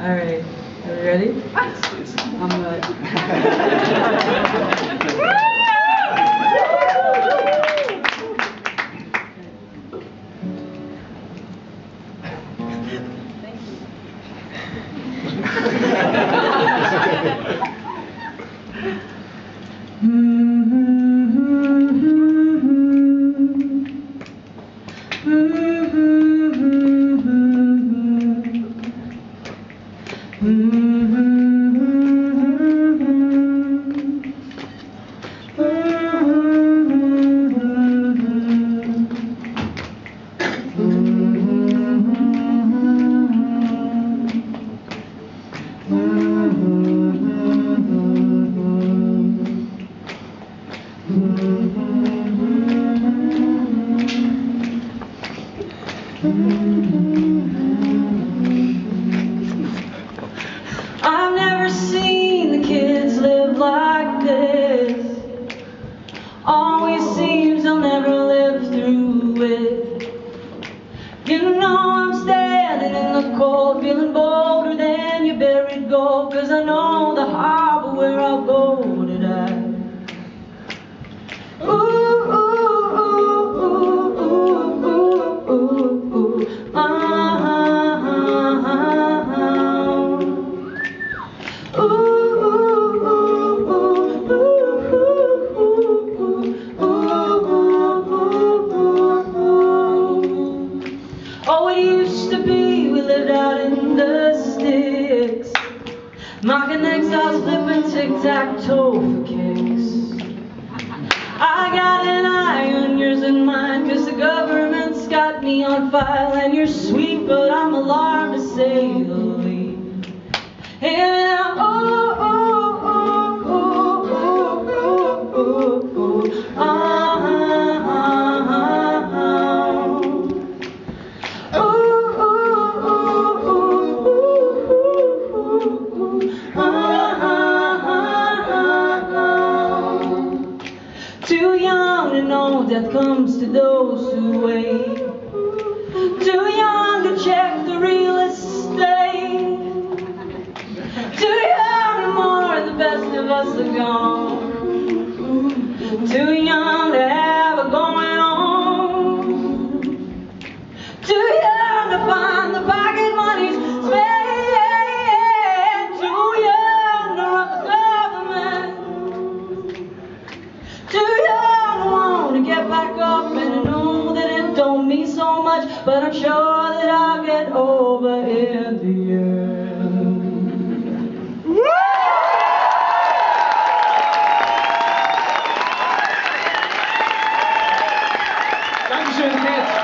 Alright, are we ready? I'm I've never seen the kids live like this. Always seems they'll never live through it. You know I'm standing in the cold, feeling bolder than your buried gold, 'cause I know the harbor where I'll go to die. Ooh, ooh, ooh, ooh, ooh, ooh, ooh, ooh, oh, it used to be we lived out in the sticks, marking exiles, flipping tic-tac-toe for kicks. I got an eye on yours and mine, 'cause the government's got me on file, and you're sweet, but I'm alarmed to say the least. And oh, oh, oh, oh, oh, oh, oh, oh, too young to know death comes to those who wait. Too young to check the real estate. Too young to mourn the best of us are gone. Too young to have a going on. Too young to find the pocket money's spent. Too young to run the government. Too young to want to get back up, and I know that it don't mean so much, but I'm sure that I'll get over in the end. Dankeschön, Kids.